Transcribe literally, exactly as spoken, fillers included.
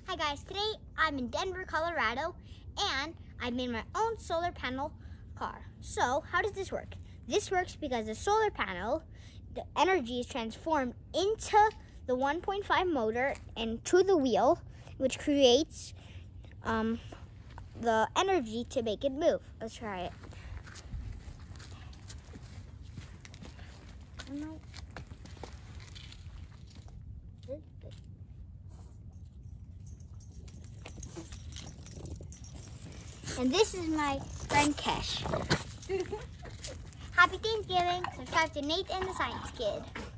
Hi guys, today I'm in Denver, Colorado, and I made my own solar panel car. So how does this work? This works because the solar panel, the energy is transformed into the one point five motor and to the wheel, which creates um, the energy to make it move. Let's try it. And this is my friend Kesh. Happy Thanksgiving. Subscribe to Nate and the Science Kid.